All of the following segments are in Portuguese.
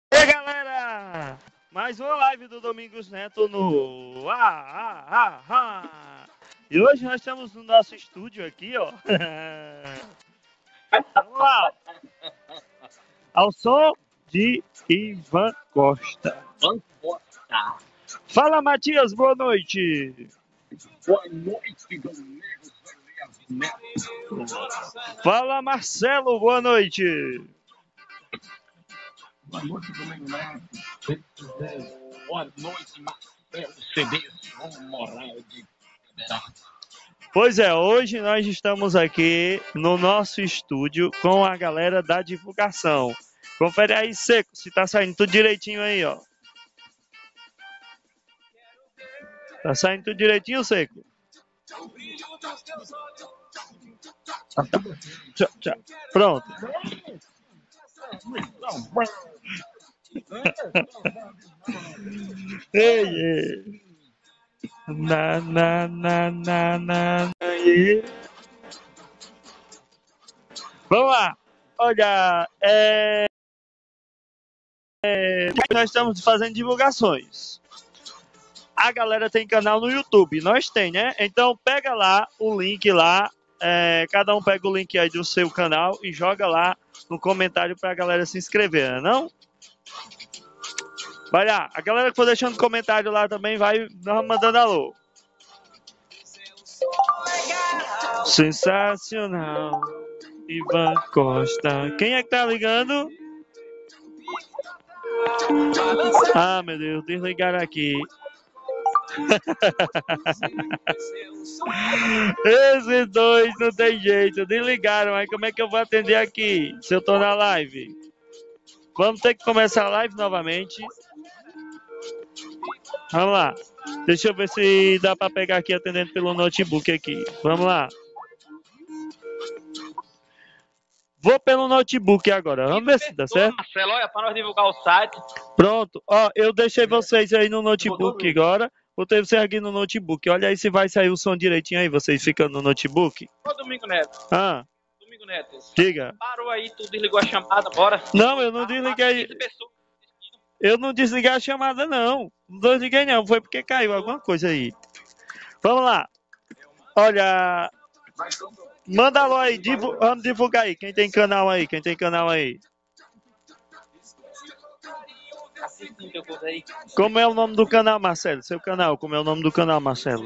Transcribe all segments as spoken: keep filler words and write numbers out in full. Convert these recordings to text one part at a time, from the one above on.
E aí, galera, mais uma live do Domingos Neto no ah, ah, ah, ah. E hoje nós estamos no nosso estúdio aqui, ó. Vamos lá, ao som de Ivan Costa. Ivan Costa. Fala, Matias, boa noite. Boa noite, Domingos Neto. Fala, Marcelo, boa noite. Boa noite, Domingos Neto. Boa noite, Marcelo C D, som moral de Federal. Pois é, hoje nós estamos aqui no nosso estúdio com a galera da divulgação. Confere aí, Seco, se tá saindo tudo direitinho aí, ó. Tá saindo tudo direitinho, Seco? Tchau, tchau. Pronto. Ei, ei. Na, na, na, na, na, ei. Vamos lá. Olha, é... é... nós estamos fazendo divulgações. A galera tem canal no YouTube, nós tem, né? Então pega lá o link lá, é... cada um pega o link aí do seu canal e joga lá no comentário pra galera se inscrever, não? É não? Vai lá, a galera que for deixando comentário lá também vai mandando alô. Sensacional, Ivan Costa. Quem é que tá ligando? Ah, meu Deus, desligaram aqui. Esses dois não tem jeito, desligaram. Aí como é que eu vou atender aqui se eu tô na live? Vamos ter que começar a live novamente. Vamos lá. Deixa eu ver se dá para pegar aqui atendendo pelo notebook aqui. Vamos lá. Vou pelo notebook agora. Vamos ver se dá certo. Marcelo, olha, para nós divulgar o site. Pronto. Ó, eu deixei vocês aí no notebook agora. Botei vocês aqui no notebook. Olha aí se vai sair o som direitinho aí, vocês ficando no notebook. Ô, Domingo Neto. Ah. Domingo Neto. Diga. Parou aí, tu desligou a chamada, bora. Não, eu não desliguei. Eu não desliguei a chamada, não. Não desliguei, não. Foi porque caiu alguma coisa aí. Vamos lá. Olha. Manda alô aí. Divu... Vamos divulgar aí. Quem tem canal aí? Quem tem canal aí? Como é o nome do canal, Marcelo? Seu canal. Como é o nome do canal, Marcelo?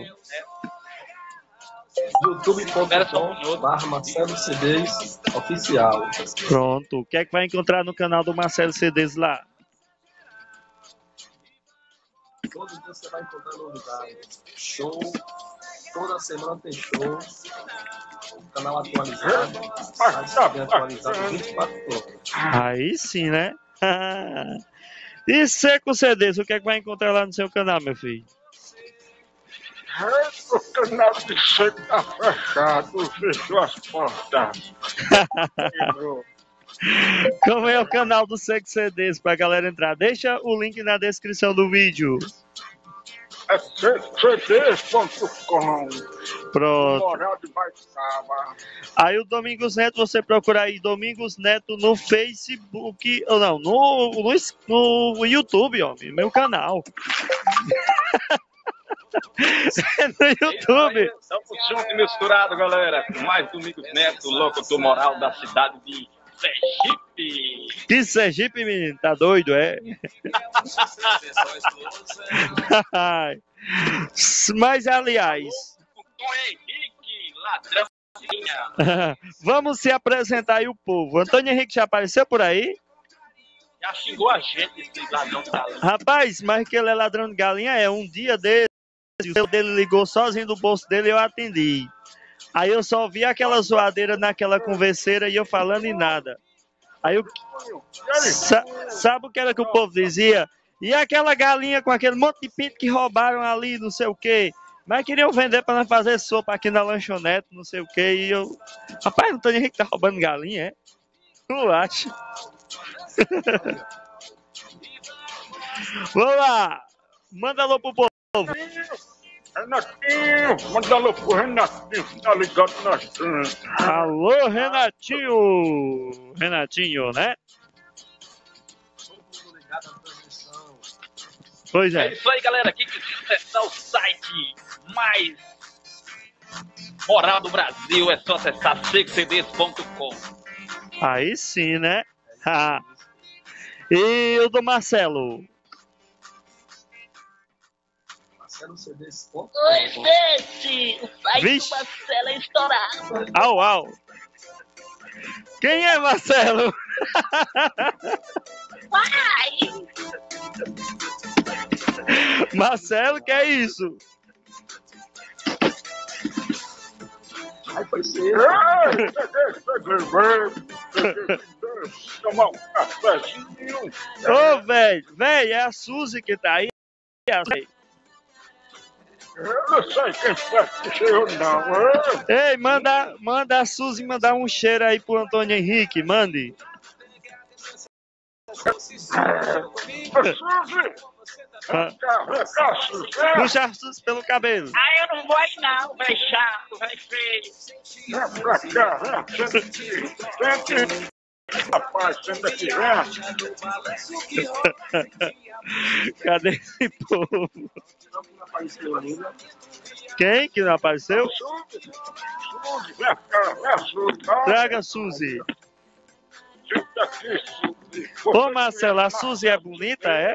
youtube ponto com barra Marcelo C Ds oficial. Pronto. O que é que vai encontrar no canal do Marcelo C Ds lá? Todo dia você vai encontrar novidades. Show. Toda semana tem show. O canal atualizado. Bem atualizado vinte e quatro horas. Aí sim, né? E Seco C Ds, o que é que vai encontrar lá no seu canal, meu filho? O canal de Seco tá fechado. Fechou as portas. Como é o canal do Seco C Ds pra galera entrar? Deixa o link na descrição do vídeo. É C D ponto com. Pronto. Moral de Baixaba. Aí o Domingos Neto, você procura aí Domingos Neto no Facebook, ou não, no, no, no YouTube, ó, meu canal. No YouTube. Estamos juntos e misturado, galera. Com mais Domingos Neto, locutor moral da cidade de Sergipe. Que Sergipe, menino? Tá doido, é? Mas, aliás... Tom Henrique, ladrão. Vamos se apresentar aí o povo. Antônio Henrique já apareceu por aí? Já xingou a gente, esse ladrão de galinha. Rapaz, mas que ele é ladrão de galinha é um dia dele. O seu dele ligou sozinho do bolso dele e eu atendi. Aí eu só vi aquela zoadeira naquela converseira e eu falando e nada. Aí eu... Sa sabe o que era que o povo dizia? E aquela galinha com aquele monte de pinto que roubaram ali, não sei o quê. Mas queriam vender para nós fazer sopa aqui na lanchonete, não sei o quê. E eu... Rapaz, não tem ninguém que tá roubando galinha, é? Tu acha? Vamos lá. Manda alô pro povo. Renatinho, manda alô pro Renatinho, tá ligado na gente. Alô, Renatinho. Renatinho, né? Pois É é. isso aí, galera. Quem quiser acessar o site mais moral do Brasil, é só acessar seco c d s ponto com. Aí sim, né? Ah. E o do Marcelo? Marcelo C Ds ponto com. Oi, gente! O site Vixe. do Marcelo é estourado. Au, au. Quem é Marcelo? Vai! Marcelo, que é isso? Aí foi ser. Tomar um cafezinho. Ô, velho, velho, é a Suzy que tá aí. É a Suzy. Eu não sei quem foi que chegou, não. Ei, manda, manda a Suzy mandar um cheiro aí pro Antônio Henrique, mande. Puxa a Suzy pelo cabelo. Ah, eu não vou aí não, vai chato, vai feio. Vem pra cá, vem. Sente, sente. Rapaz, senta aqui, vem. Cadê esse povo? Não apareceu ainda. Quem que não apareceu? Suzy, Suzy, vem cá, vem, Suzy. Traga a Suzy. Senta aqui, Suzy. Ô, Marcelo, a Suzy é bonita, é?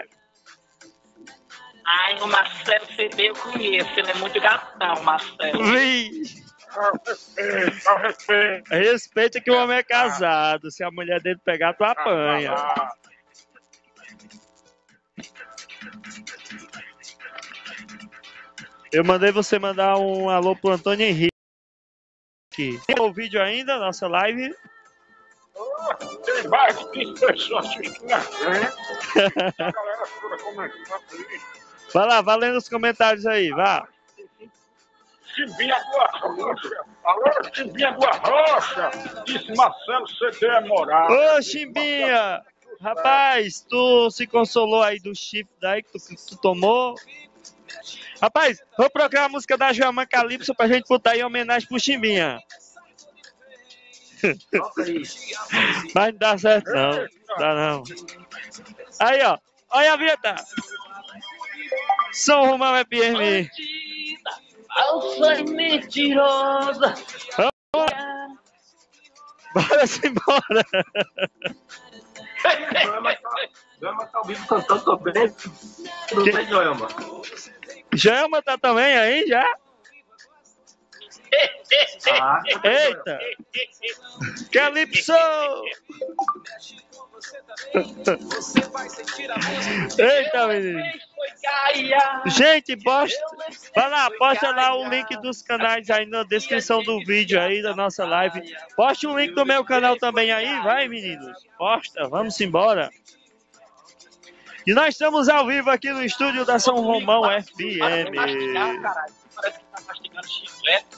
Ai, o Marcelo C D eu conheço, ele é muito gatão, Marcelo. Vi. Respeita, respeita. Respeita que o homem é casado. Se a mulher dele pegar, tu apanha. Eu mandei você mandar um alô pro Antônio Henrique. Tem o vídeo ainda, nossa live? Tem mais de quinze pessoas assistindo a gente. A galera toda comentando aí. Vai lá, vai lendo os comentários aí, vá. Chimbinha do Arrocha. Alô, Chimbinha do Arrocha. Disse Marcelo C D é moral. Ô, Chimbinha! Rapaz, tu se consolou aí do chifre daí que tu, que tu tomou? Rapaz, vou procurar a música da Joelma Calypso pra gente botar em homenagem pro Chimbinha. Toca aí. Mas não dá certo não, dá não. Aí, ó, olha a vinheta. São Romão F M. Bandida, falsa e mentirosa. Bora se embora. Joelma tá, Joelma tá ao vivo cantando também. Tudo Que- bem, Joelma? Joelma tá também aí já? Ah, tá bem, Eita! Calypso! Eita, menino! Foi Gaia. Gente, posta, vai lá, posta lá o link dos canais aí na descrição do vídeo aí da nossa live. Poste o link do meu canal também aí, vai, meninos. Posta, vamos embora. E nós estamos ao vivo aqui no estúdio da São Romão F M. Mastigar, caralho. Parece que tá mastigando chiclete.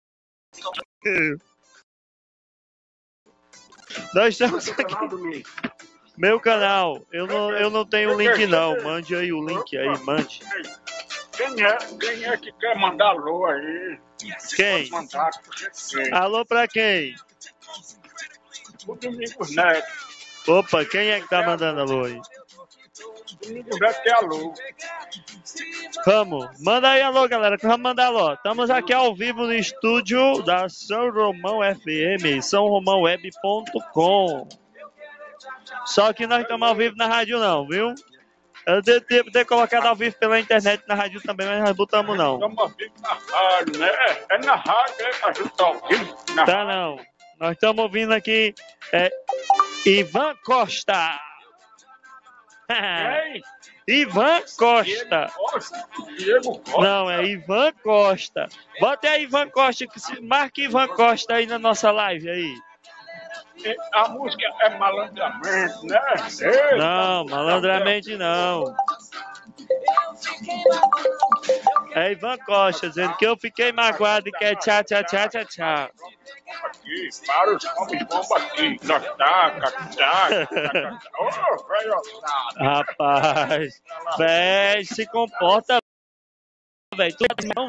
Nós estamos Seu aqui. canal, Domingo. Meu canal, eu não, eu não tenho link não. Mande aí o link aí, mande. Quem é, quem é que quer mandar alô aí? Quem? Pode mandar, porque tem. Alô pra quem? O Domingos Neto. Opa, quem é que tá mandando alô aí? O Domingos Neto quer alô. Vamos, manda aí alô, galera, que vamos mandar alô. Estamos aqui ao vivo no estúdio da São Romão F M, são romão web ponto com. Só que nós estamos ao vivo na rádio não, viu? Eu devo ter, ter colocado ao vivo pela internet na rádio também, mas nós botamos não. Estamos ao vivo na rádio, né? É na rádio, é, a gente tá ao vivo na Tá não. Nós estamos ouvindo aqui é, Ivan Costa. Quem? Ivan Costa. Costa. Diego Costa. Não, é Ivan Costa. Bota aí Ivan Costa, que se- marque Ivan Costa aí na nossa live aí. A música é malandramente, né? Eita. Não, malandramente não. É Ivan Costa dizendo que eu fiquei magoado e quer tchá, tchá, tchá, tchá, tchá. Aqui, para os homens bomba aqui. Taca, taca, taca. Ô, velho otário. Rapaz, velho, se comporta, velho. Tu não.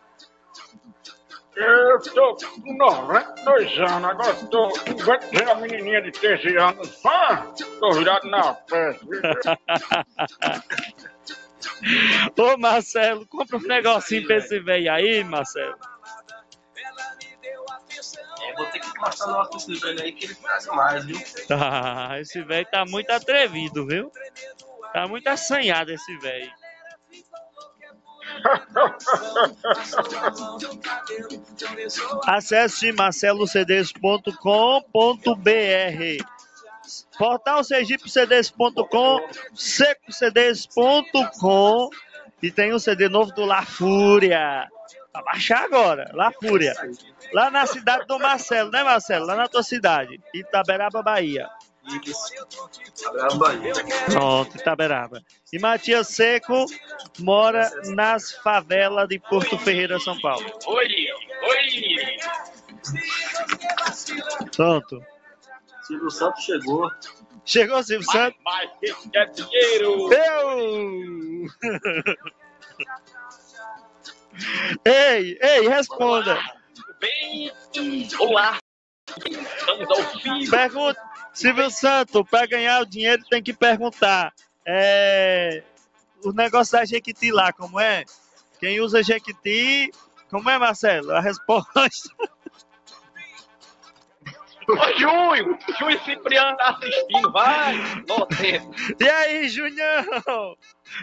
Eu tô com noventa e dois anos, agora tô com a menininha de treze anos. Ah, tô virado na festa. Ô, Marcelo, compra um negocinho pra esse velho aí, Marcelo. É, vou ter que mostrar no esse velho aí que ele faz mais, viu? Ah, esse velho tá muito atrevido, viu? Tá muito assanhado esse velho. Acesse marcelo c d s ponto com ponto b r, portal sergipe c d s ponto com, seco c d s ponto com e tem um C D novo do La Fúria. Pra baixar agora, La Fúria. Lá na cidade do Marcelo, né, Marcelo? Lá na tua cidade, Itaberaba, Bahia. Itaberaba, Bahia. Pronto, Itaberaba. E Matias Seco mora nas favelas de Porto Ferreira, São Paulo. Oi, oi. Pronto. Silvio Santos chegou. Chegou, Silvio Santos. Mas quem quer dinheiro? Eu! Ei, ei, responda. Bem, olá. Estamos ao fim. Pergunta, Silvio Santos, para ganhar o dinheiro tem que perguntar. É, o negócio da Jequiti lá, como é? Quem usa Jequiti, como é, Marcelo? A resposta. Ô, Junho, Junho Cipriano tá assistindo, vai. Você. E aí, Junião?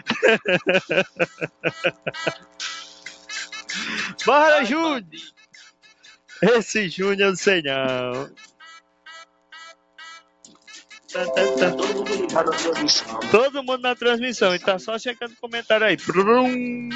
Bora, Júnior! Esse Júnior eu não sei não. Todo mundo ligado na transmissão. Todo mundo na transmissão, e tá só checando o comentário aí. Brum.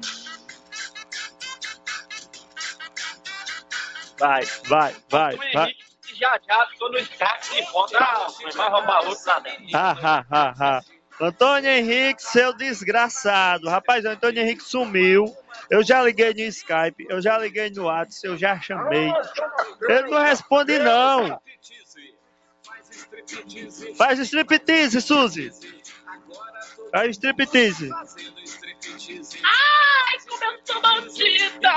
Vai, vai, vai, vai. Já, já, tô no Skype de volta. Ah, vai roubar outro lá dentro. Ah, ah, ah, ah. Antônio Henrique, seu desgraçado. Rapaz, o Antônio Henrique sumiu. Eu já liguei no Skype, eu já liguei no WhatsApp, eu já chamei. Ele não responde, não. Faz striptease, Suzy. Faz striptease. Ai, como eu sou bandida!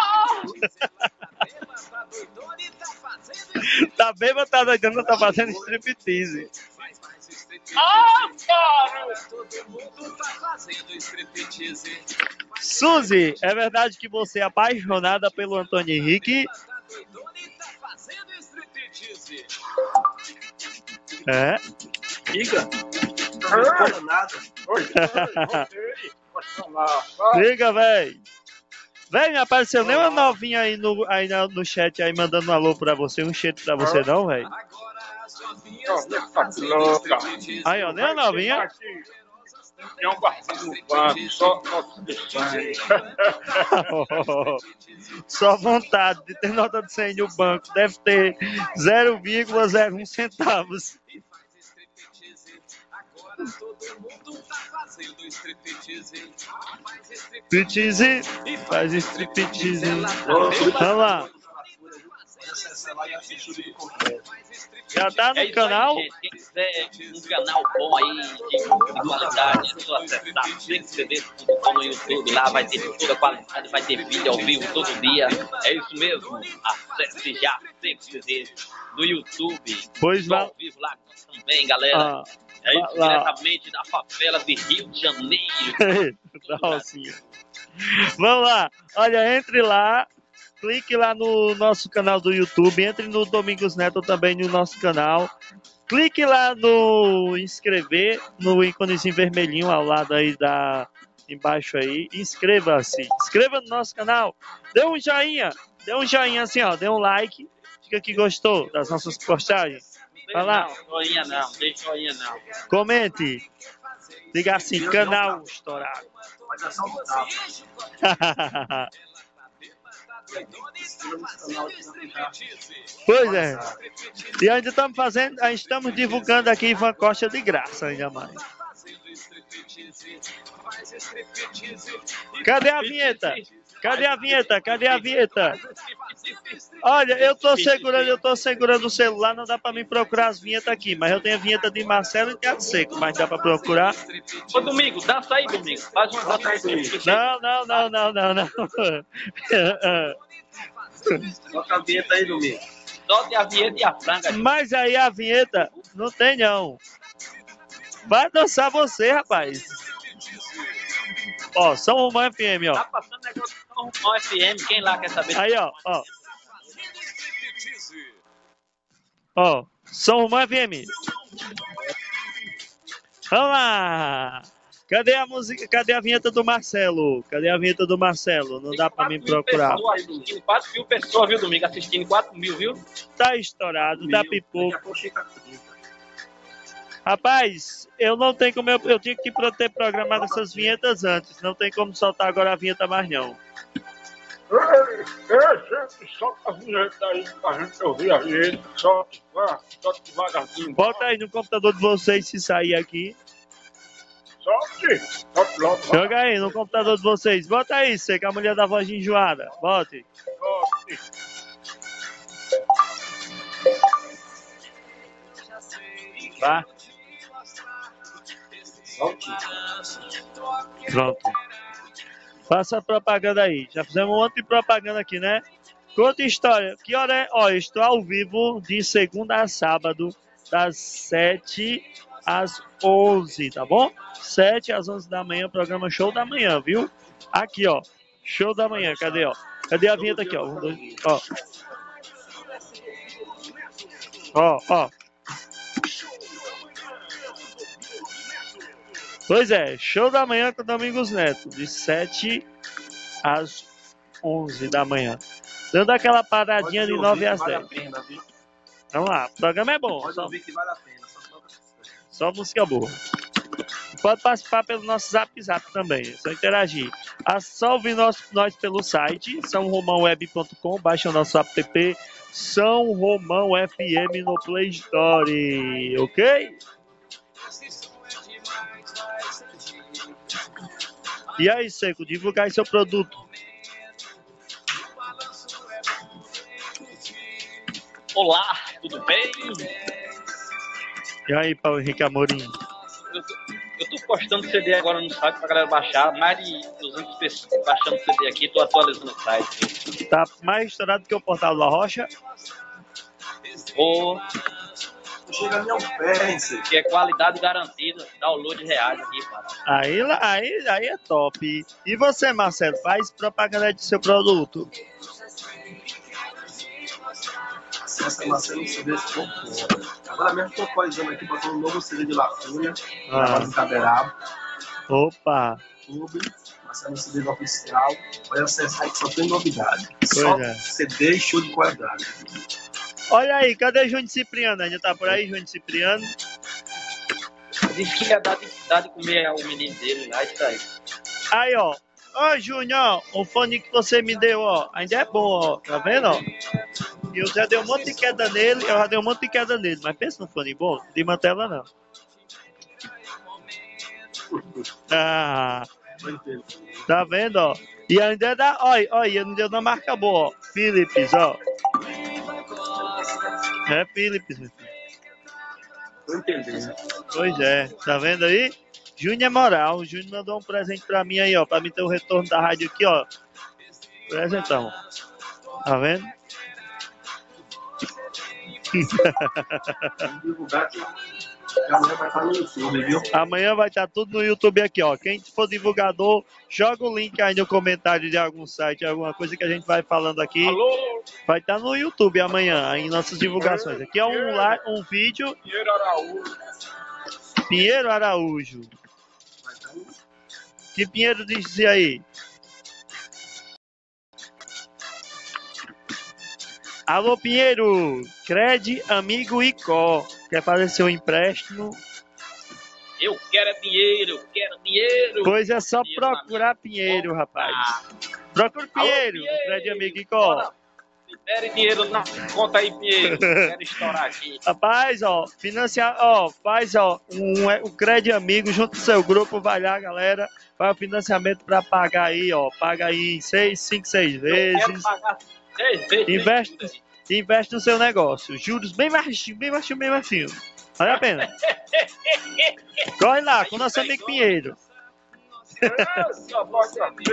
Tá bem, mas tá doidando, tá fazendo striptease. Ah, cara! Suzy, é verdade que você é apaixonada pelo Antônio Henrique? É? Diga. Não responda nada. Diga, véi. Véi, não apareceu nem uma novinha aí no, aí no chat aí mandando um alô pra você, um cheiro pra você não, véi? Aí, ó, nem a novinha. Tem um guardinho no banco, só nota de cem. Só vontade de ter nota de cem no banco. Deve ter zero vírgula zero um centavos. Striptease, faz striptease. Vamos lá. Já tá no É isso canal? aí, gente. Quem quiser um canal bom aí, de muita qualidade, é só acessar seco c d ponto com no YouTube. Lá vai ter toda a qualidade, vai ter vídeo ao vivo todo dia. É isso mesmo. Acesse já Seco C D no YouTube. Pois Tô lá. ao vivo lá também, galera. Ah, É isso, lá. diretamente da favela de Rio de Janeiro. da Rocinha. Vamos lá. Olha, entre lá. Clique lá no nosso canal do YouTube. Entre no Domingos Neto também no nosso canal. Clique lá no inscrever, no íconezinho vermelhinho ao lado aí da embaixo aí. Inscreva-se. Inscreva no nosso canal. Dê um joinha. Dê um joinha assim, ó. Dê um like. Diga que gostou das nossas postagens. Vai lá. Não, joinha não, deixa joinha não. Comente. Diga assim, canal estourado. Mas é só um tapa. Pois é. E ainda estamos fazendo, ainda estamos divulgando aqui Ivan Costa de graça, ainda mais. Cadê a vinheta? Cadê a vinheta? Cadê a vinheta? Olha, eu tô segurando, eu tô segurando o celular, não dá pra mim procurar as vinhetas aqui, mas eu tenho a vinheta de Marcelo e Thiago Seco, mas dá pra procurar? Ô, Domingo, dança aí, Domingo. Faz uma dança aí, Domingo. Não, não, não, não, não, não. Toca a vinheta aí, Domingo. Solte a vinheta e a franga. Mas aí a vinheta não tem não. Vai dançar você, rapaz. Ó, São Romão F M, ó. Tá passando negócio de São Romão F M, quem lá quer saber? Aí, ó, ó. Ó, São Romão F M. Vamos lá. Cadê a música? Cadê a vinheta do Marcelo? Cadê a vinheta do Marcelo? Não dá pra mim procurar. quatro mil pessoas, viu, Domingo? Assistindo quatro mil, viu? Tá estourado, tá pipoco. Rapaz, eu não tenho como. Eu, eu tinha que ter programado essas vinhetas antes. Não tem como soltar agora a vinheta mais, não. Ei, ei, gente, solta a vinheta aí pra gente ouvir a vinheta. Solta, vá, solta devagarzinho. Bota aí no computador de vocês se sair aqui. Solte, solte logo. vai. Joga aí no computador de vocês. Bota aí, você que é a mulher da voz enjoada. Bote. Solte. Tá? Pronto. Faça a propaganda aí. Já fizemos um monte de propaganda aqui, né? Conta história. Que hora é? Ó, eu estou ao vivo de segunda a sábado, das sete às onze, tá bom? sete às onze da manhã, programa Show da Manhã, viu? Aqui, ó. Show da Manhã. Cadê, ó? Cadê a vinheta aqui, ó? Um, dois, ó. Ó, ó. Pois é, Show da Manhã com Domingos Neto, de sete às onze da manhã. Dando aquela paradinha de nove às dez. Vamos lá, o programa é bom. Pode Só, ouvir que vale a pena. Só toca- só música boa. Pode participar pelo nosso Zap Zap também, é só interagir. Ah, só ouvir nós, nós pelo site, são romão web ponto com, baixa o nosso app, São Romão F M no Play Store, ok? E aí, Seco, divulgar aí seu produto. Olá, tudo bem? E aí, Paulo Henrique Amorim? Eu tô, eu tô postando C D agora no site pra galera baixar. Mais de duzentas pessoas baixando C D aqui, tô atualizando o site. Tá mais estourado que o Portal da Rocha? Ô, Não chega nem aos pés, hein? que é qualidade garantida, download reais aqui, cara. Aí, lá- aí, aí é top. E você, Marcelo, faz propaganda de seu produto? Essa Marcelo C D ficou fora. Agora mesmo estou atualizando aqui, botando um novo C D de Lacunha, Ah. gravado em Cadeiraba, Opa, YouTube, Marcelo C D oficial. Pode acessar aí que só tem novidade. Só é. C D e show de qualidade. olha aí, cadê Júnior Cipriano? Ainda tá por aí, Júnior Cipriano? Diz que ia dar de, dar de comer ao menino dele lá, isso aí. Aí, ó. Ó, Júnior, o fone que você me deu, ó, ainda é bom, ó. Tá vendo, ó? E eu já dei um monte de queda nele, eu já dei um monte de queda nele. Mas pensa no fone bom, de mantela não. Ah, tá vendo, ó? E ainda é da, olha, olha, ainda é da marca boa, ó. Philips, ó. É Philips, meu filho. Tô entendendo. Pois é, tá vendo aí? Júnior é moral, o Júnior mandou um presente pra mim aí, ó, pra mim ter o retorno da rádio aqui, ó. Presentão. Tá vendo? Vamos divulgar que amanhã vai estar no YouTube, viu? Amanhã vai estar tudo no YouTube aqui, ó. Quem for divulgador, joga o link aí no comentário de algum site, alguma coisa que a gente vai falando aqui. Alô, Vai estar no YouTube amanhã, em nossas divulgações. Aqui é um, li- um vídeo, Pinheiro Araújo. Pinheiro Araújo. Vai estar no Que Pinheiro disse aí? Alô, Pinheiro! Cred, amigo e có. Quer fazer seu empréstimo? Eu quero é dinheiro, eu quero dinheiro. Pois é só Dinheiro na procurar minha Pinheiro, conta. rapaz. Procura Pinheiro, Alô, Pinheiro. Cred, amigo e có. Bora. Me dere dinheiro na conta aí, Pinheiro. Quero estourar aqui. Rapaz, ó, financiar, ó, faz, ó, um, um Cred Amigo junto com o seu grupo, vai lá, galera, faz o financiamento pra pagar aí, ó, paga aí em seis, cinco, seis Eu quero vezes, pagar seis vezes. Investe. tudo aí. investe no seu negócio, juros bem baixinho, bem baixinho, bem baixinho, vale a pena. Corre lá, com o nosso amigo Pinheiro. Essa voz aqui.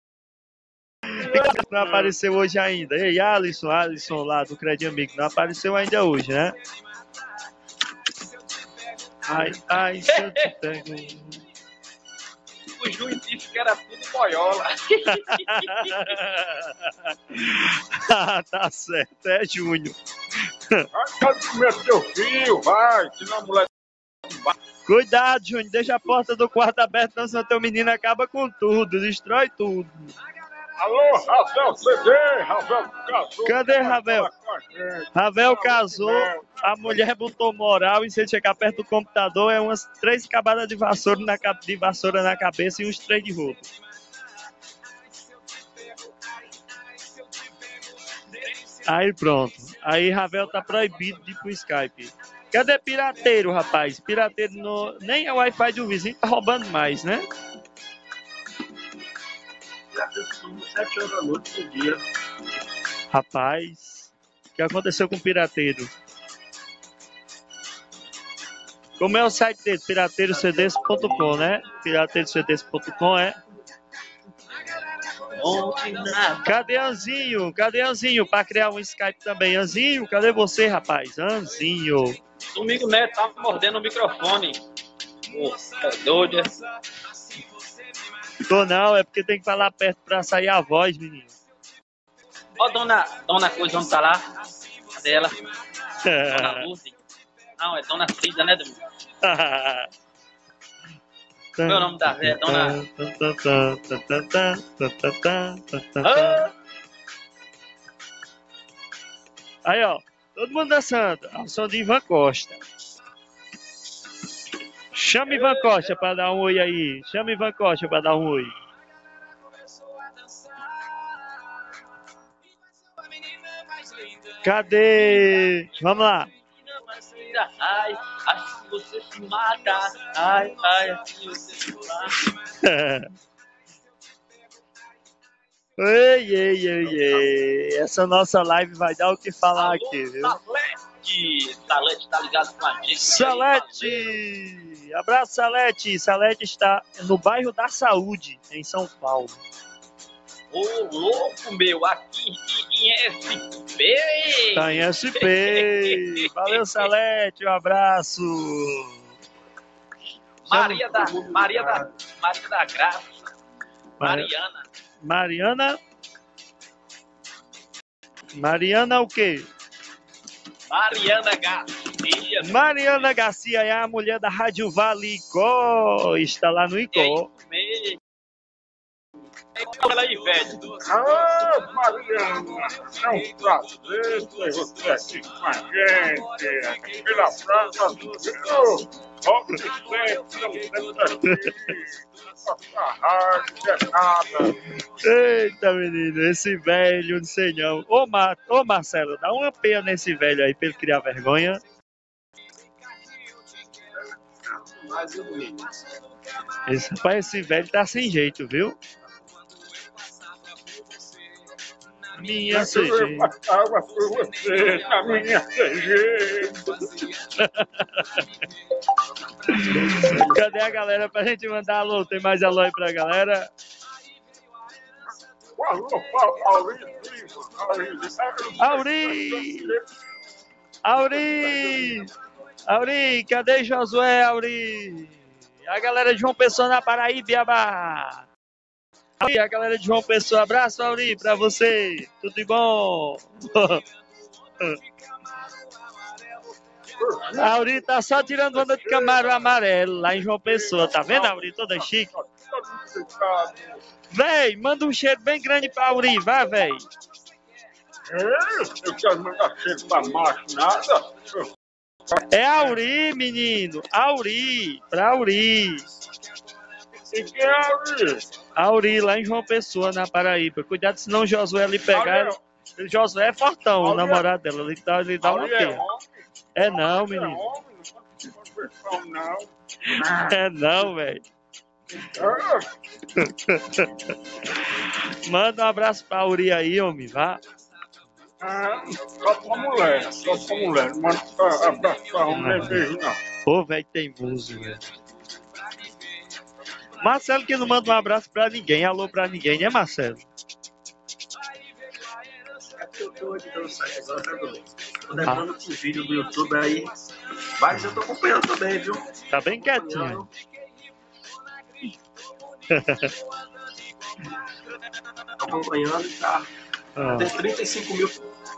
Não apareceu hoje ainda. Ei, Alisson, Alisson lá do Cred Amigo, não apareceu ainda hoje, né? Ai, ai, se eu te pego. O Júnior disse que era tudo boiola. Ah, tá certo, é Júnior. Vai comer teu filho, vai, senão a mulher. Cuidado, Júnior, deixa a porta do quarto aberta, senão teu menino acaba com tudo, destrói tudo. Alô, Ravel C D, Ravel casou. Cadê Ravel? Ravel casou, a mulher botou moral e se ele chegar perto do computador é umas três cabadas de vassoura na, de vassoura na cabeça e uns três de roupa. Aí pronto. Aí Ravel tá proibido de ir pro Skype. Cadê pirateiro, rapaz? Pirateiro no... nem é o Wi-Fi do vizinho tá roubando mais, né? sete horas da noite por dia. Rapaz, o que aconteceu com o pirateiro? Como é o site dele? pirateiro c d s ponto com, né? pirateiro c d s ponto com é. Cadê Anzinho? Cadê Anzinho pra criar um Skype também? Anzinho, cadê você, rapaz? Anzinho. Domingo Neto tá mordendo o microfone. Nossa, é doido, é? Tô não, é porque tem que falar perto pra sair a voz, menino. Ó, dona, dona Coisa, onde tá lá? Cadê ela? Dona Lucy? Não, é Dona Frida, né, Domingo? Qual é o nome da velha? Dona... Ah! Aí, ó. Todo mundo dançando. Ao som de Ivan Costa. Chama Ivan Costa pra dar um oi aí. Chama Ivan Costa pra dar um oi. Cadê? Vamos lá. Ai, assim você se mata. Ai, ai, assim você se mata. Ei, ei, ei, ei. Essa nossa live vai dar o que falar Alô, aqui, viu? Salete! Salete tá ligado com a gente. Salete! Abraço, Salete. Salete está no bairro da Saúde, em São Paulo. Ô, louco, meu, aqui em S P. Tá em S P. Valeu, Salete. Um abraço. Maria da, Maria da, Maria da Graça. Mariana. Mariana. Mariana o quê? Mariana Garcia. Mariana Garcia é a mulher da Rádio Vale Icó. Está lá no Icó. Ela aí, velho. Ah, Mariana, é um prazer ter você aqui com a gente. Aqui pela Praça do Rio. Volte sempre, estamos sempre aqui. Nossa rádio, que é nada. Eita, menino, esse velho, não sei não. Ô, Mar... Ô Marcelo, dá uma peia nesse velho aí pra ele criar vergonha. Esse, rapaz, esse velho tá sem jeito, viu? Minha C G. Água por você, na minha C G. Cadê a galera pra gente mandar alô? Tem mais alô aí pra galera? Alô, Auri. Auri! Auri! Auri, cadê Josué, Auri? A galera de João Pessoa na Paraíba. E a galera de João Pessoa, abraço, Auri, pra você. Tudo de bom? A Auri tá só tirando onda de camarão amarelo lá em João Pessoa. Tá vendo, Auri? Toda chique. Véi, manda um cheiro bem grande pra Auri, vai, véi. Eu quero mandar cheiro pra macho, nada. É Auri, menino. Auri, pra Auri. E que é Auri? Auri, lá em João Pessoa, na Paraíba. Cuidado, senão o Josué ali pegar. O Josué é fortão, o namorado dela. Ele dá, ele dá uma pena. É não, menino. É não, velho. Manda um abraço pra Auri aí, homem, vá. Ah, só pra mulher, só pra mulher. Manda um abraço pra homem, não beijo não. Ô, velho, teimoso, velho. Marcelo que não manda um abraço pra ninguém, alô pra ninguém, né, Marcelo? Eu tô editando o site agora, tá doido? Tô lembrando com o vídeo do YouTube aí. Mas eu tô acompanhando também, viu? Tá bem quietinho. acompanhando e tá. Ah. Tem trinta e cinco mil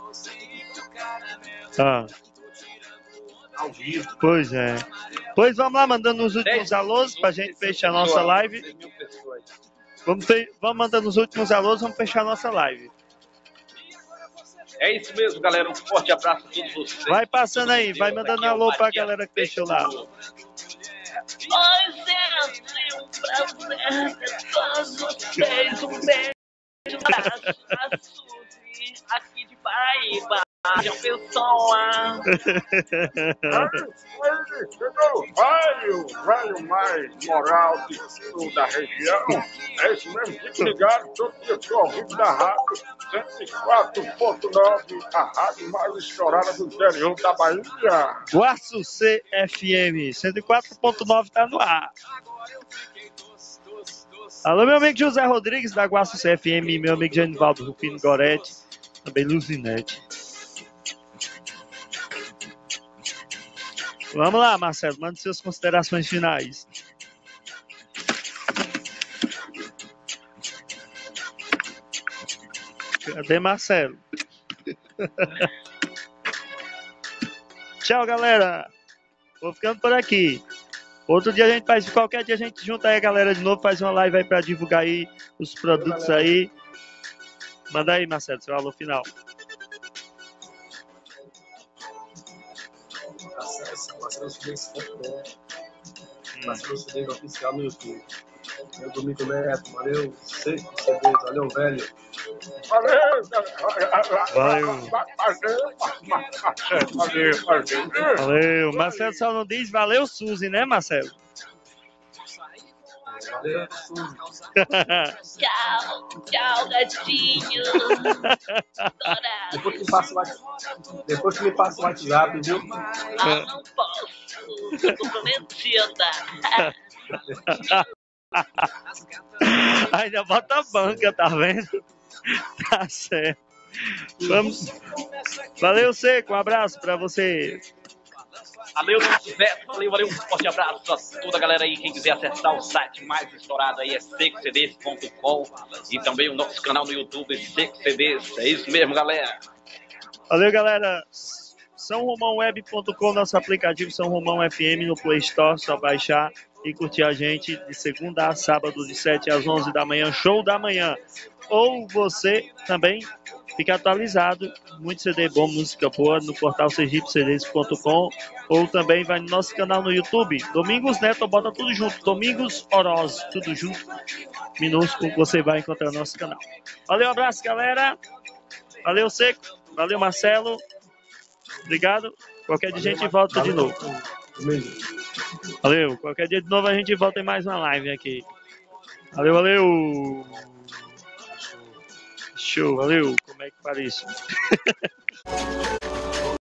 Ah. ao vivo. Pois é. Pois vamos lá, mandando os últimos alôs pra gente fechar a nossa live. Vamos, fe... vamos mandando os últimos alôs, vamos fechar a nossa live. É isso mesmo, galera. Um forte abraço a todos vocês. Vai passando aí, vai mandando alô pra galera que deixou lá. Oi, gente, um prazer ter todos vocês. Um beijo pra Suzy, aqui de Paraíba. João Pessoa. Ele chegou o velho, velho mais moral de tudo da região. É isso mesmo, fique ligado, todo dia que eu ouvido da rádio cento e quatro ponto nove, a rádio mais estourada do interior da Bahia. Guaçu C F M cento e quatro ponto nove tá no ar. Alô, meu amigo José Rodrigues da Guaçu C F M, meu amigo Genivaldo Rufino Goretti, também Luzinete. Vamos lá, Marcelo, mande suas considerações finais. Cadê Marcelo? Tchau, galera. Vou ficando por aqui. Outro dia a gente faz, qualquer dia a gente junta aí a galera de novo, faz uma live aí pra divulgar aí os produtos aí. Manda aí, Marcelo, seu alô final. Acesse Marcelo Cidez ponto com, Marcelo Cidez oficial no YouTube. Meu Domingo Neto, valeu, C D, valeu, velho. Valeu, Valeu. valeu, valeu. Valeu. Marcelo só não diz valeu, Suzy, né, Marcelo? Valeu, Suzy. Tchau, tchau, gatinho. Depois que me passa o WhatsApp, depois que me passa o WhatsApp, viu? Ah, não posso. Tô comprometida. Ainda bota a banca, tá vendo? Tá certo. Vamos. Valeu, Seco. Um abraço pra você. Valeu, Beto. Valeu, valeu. Um forte abraço a toda a galera aí. Quem quiser acessar o site mais estourado aí é seco c d s ponto com e também o nosso canal no YouTube, Seco C Ds. É isso mesmo, galera. Valeu, galera. são romão web ponto com, nosso aplicativo São Romão F M no Play Store, só baixar e curtir a gente de segunda a sábado, de sete às onze da manhã, show da manhã. Ou você também fica atualizado, muito C D bom, música boa, no portal sergipe c d s ponto com, ou também vai no nosso canal no YouTube, Domingos Neto, bota tudo junto, Domingos Oroz, tudo junto, minúsculo, você vai encontrar no nosso canal. Valeu, abraço, galera. Valeu, Seco. Valeu, Marcelo. Obrigado. Qualquer dia a gente volta de novo. Valeu. Qualquer dia de novo a gente volta em mais uma live aqui. Valeu, valeu. Show, valeu. Como é que parece?